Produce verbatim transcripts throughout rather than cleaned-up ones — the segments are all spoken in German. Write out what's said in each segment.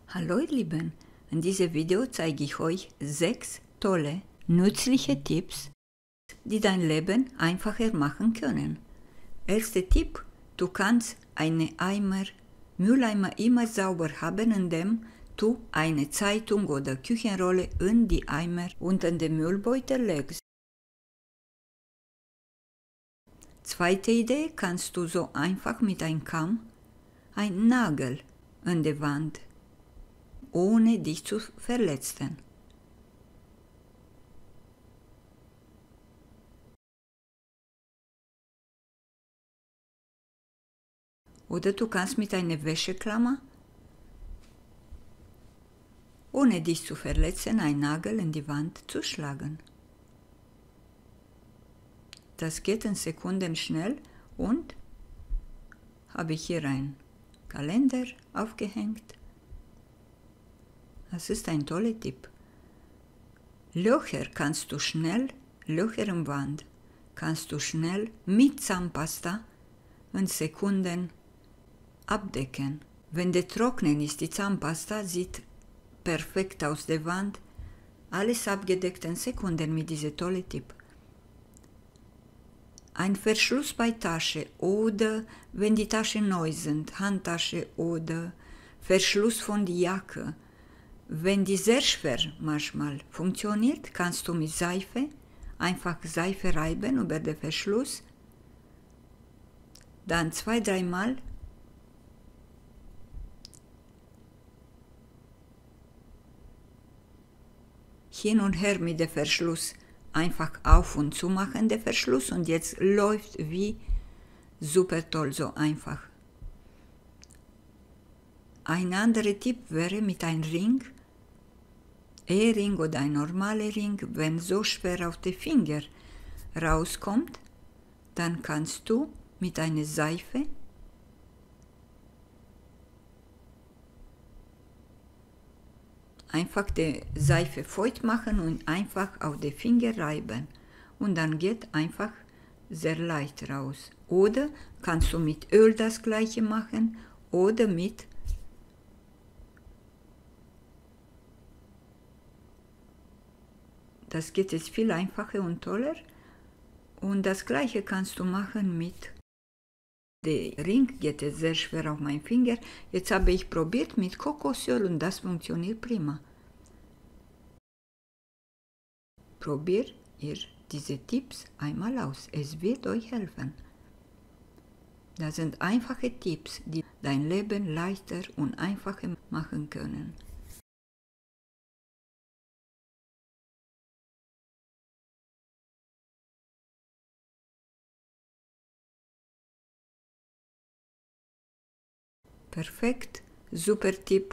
Hallo ihr Lieben, in diesem Video zeige ich euch sechs tolle, nützliche Tipps, die dein Leben einfacher machen können. Erster Tipp: Du kannst einen Eimer, Mülleimer immer sauber haben, indem du eine Zeitung oder Küchenrolle in die Eimer unter den Müllbeutel legst. Zweite Idee: Kannst du so einfach mit einem Kamm einen Nagel in die Wand, ohne dich zu verletzen. Oder du kannst mit einer Wäscheklammer, ohne dich zu verletzen, einen Nagel in die Wand zuschlagen. Das geht in Sekunden schnell und habe ich hier einen Kalender aufgehängt. Das ist ein toller Tipp. Löcher kannst du schnell, Löcher im Wand, kannst du schnell mit Zahnpasta in Sekunden abdecken. Wenn der trocknen ist, die Zahnpasta sieht perfekt aus der Wand, alles abgedeckt in Sekunden mit diesem tollen Tipp. Ein Verschluss bei Tasche oder wenn die Taschen neu sind, Handtasche oder Verschluss von der Jacke. Wenn die sehr schwer manchmal funktioniert, kannst du mit Seife einfach Seife reiben über den Verschluss, dann zwei, dreimal hin und her mit dem Verschluss einfach auf und zu machen, der Verschluss, und jetzt läuft wie super toll, so einfach. Ein anderer Tipp wäre mit einem Ring, Ehering oder ein normaler Ring. Wenn so schwer auf den Finger rauskommt, dann kannst du mit einer Seife einfach die Seife feucht machen und einfach auf den Finger reiben. Und dann geht einfach sehr leicht raus. Oder kannst du mit Öl das gleiche machen oder mit Das geht jetzt viel einfacher und toller. Und das gleiche kannst du machen mit der Ring. Geht jetzt sehr schwer auf meinen Finger. Jetzt habe ich probiert mit Kokosöl und das funktioniert prima. Probiert ihr diese Tipps einmal aus. Es wird euch helfen. Das sind einfache Tipps, die dein Leben leichter und einfacher machen können. Perfekt, super Tipp.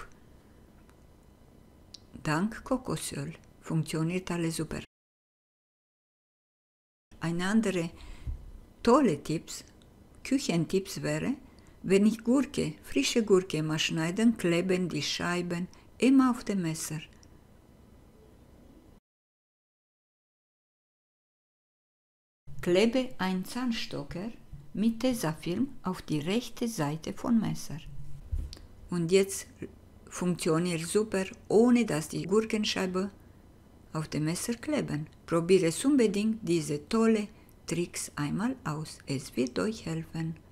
Dank Kokosöl funktioniert alles super. Ein anderer tolle Tipps, Küchentipps wäre, wenn ich Gurke, frische Gurke mal schneiden, kleben die Scheiben immer auf dem Messer. Klebe einen Zahnstocher mit Tesafilm auf die rechte Seite vom Messer. Und jetzt funktioniert super, ohne dass die Gurkenscheibe auf dem Messer kleben. Probiere unbedingt diese tolle Tricks einmal aus. Es wird euch helfen.